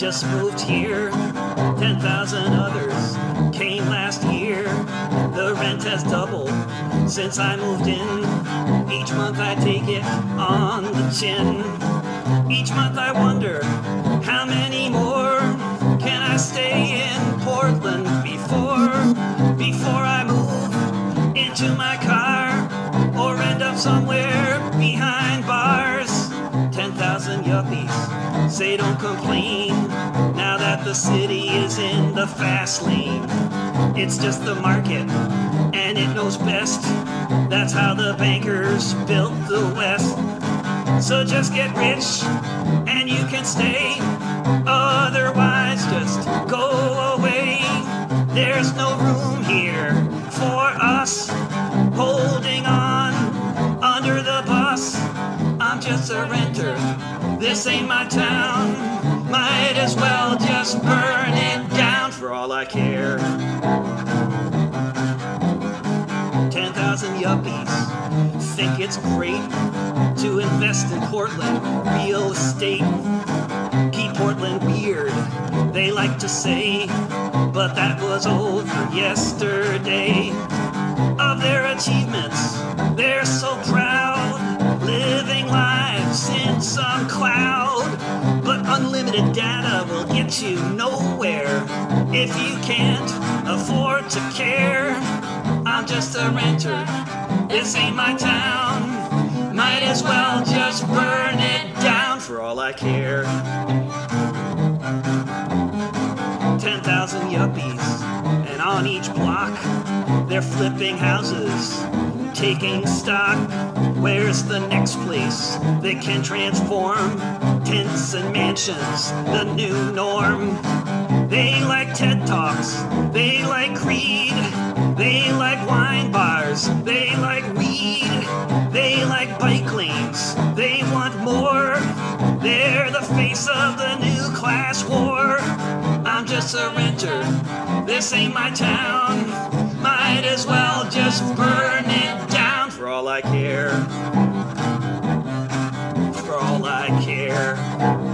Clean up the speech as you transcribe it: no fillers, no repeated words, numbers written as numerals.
just moved here. 10,000 others came last year. The rent has doubled since I moved in. Each month I take it on the chin. Each month I wonder, how many more can I stay in Portland before I move into my car or end up somewhere behind bars? 10,000 yuppies say don't complain now that the city is in the fast lane. It's just the market and it knows best. That's how the bankers built the West. So just get rich and you can stay, otherwise just go away. There's no room here for us, holding on under the bus. I'm just a renter, this ain't my town. Might as well just burn it down for all I care. 10,000 yuppies think it's great to invest in Portland real estate. Keep Portland weird, they like to say, but that was over yesterday. Of their achievements, they're so proud, living lives in some cloud. But unlimited data will get you nowhere if you can't afford to care. I'm just a renter, this ain't my town. Might as well just burn it down for all I care. 10,000 yuppies, and on each block they're flipping houses, taking stock. Where's the next place that can transform tents and mansions, the new norm? They like TED Talks, they like greed, they like wine bars, they like weed, they like bike lanes, they want more. They're the face of the new class war. I'm just a renter, this ain't my town. Might as well just burn it down for all I care. For all I care.